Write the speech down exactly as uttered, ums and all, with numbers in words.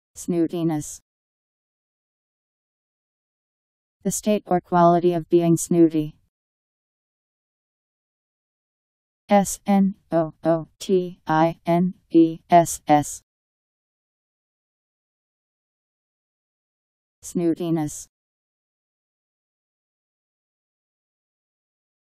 Snootiness. The state or quality of being snooty. S N O O T I N E S S. Snootiness.